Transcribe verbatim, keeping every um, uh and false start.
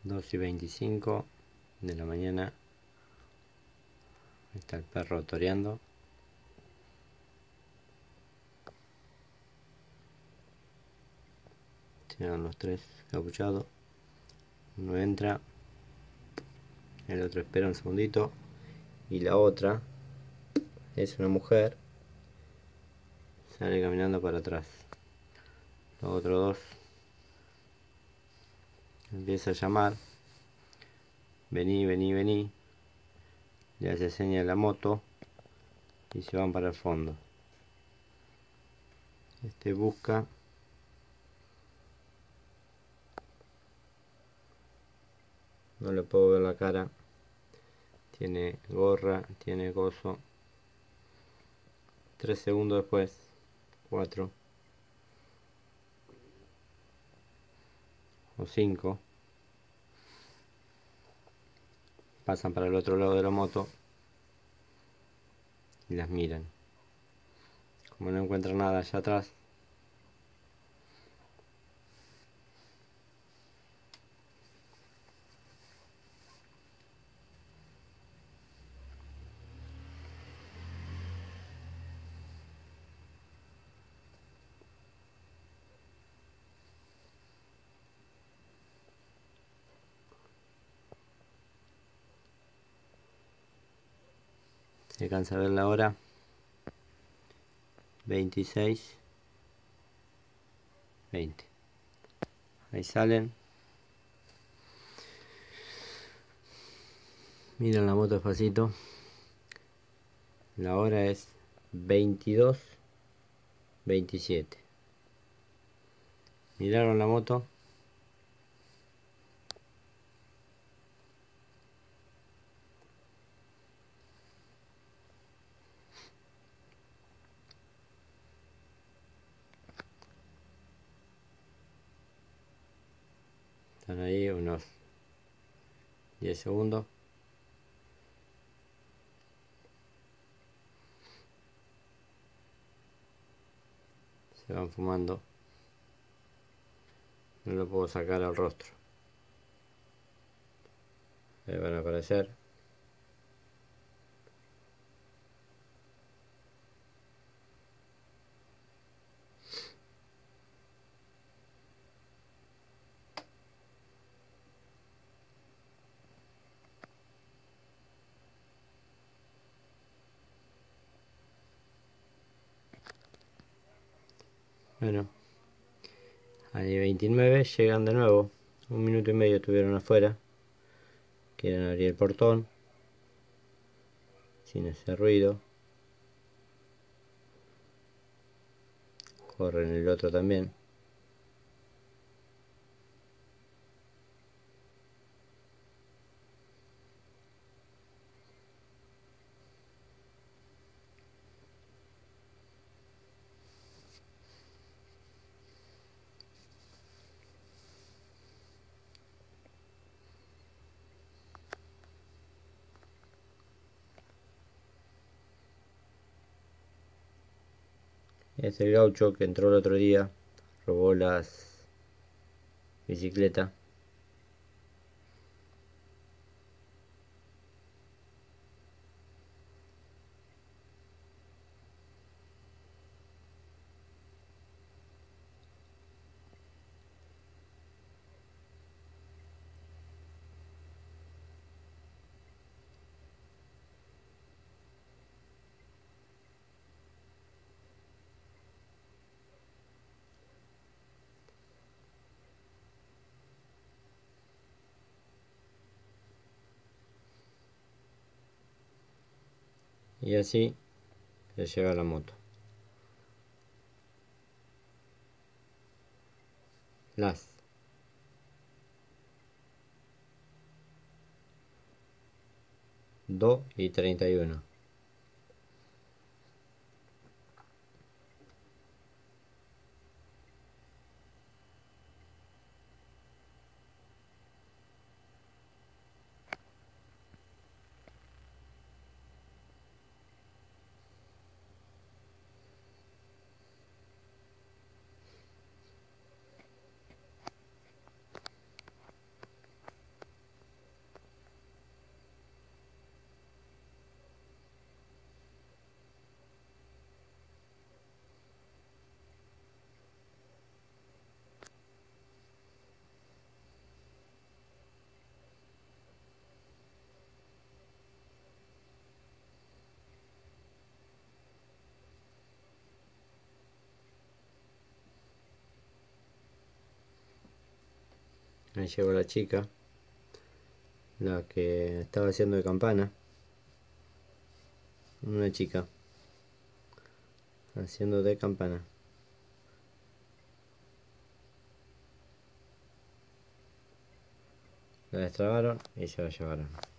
dos y veinticinco de la mañana. Está el perro toreando. Llegan los tres capuchados. Uno entra, el otro espera un segundito, y la otra es una mujer, sale caminando para atrás. Los otros dos empieza a llamar: vení, vení, vení. Le hace seña a la moto y se van para el fondo. Este busca, no le puedo ver la cara, tiene gorra, tiene gozo. Tres segundos después, cuatro o cinco, pasan para el otro lado de la moto y las miran. Como no encuentran nada allá atrás, se cansa de ver la hora. Veintiséis veinte. Ahí salen, miran la moto despacito. La hora es veintidós veintisiete. Miraron la moto. Están ahí unos diez segundos. Se van fumando. No lo puedo sacar al rostro. Ahí van a aparecer. Bueno, ahí veintinueve llegan de nuevo. Un minuto y medio estuvieron afuera. Quieren abrir el portón sin ese ruido. Corren el otro también. Es el gaucho que entró el otro día, robó las bicicletas. Y así se lleva la moto. Las dos y treinta y uno. Ahí llegó la chica, la que estaba haciendo de campana. Una chica haciendo de campana. La destrabaron y se la llevaron.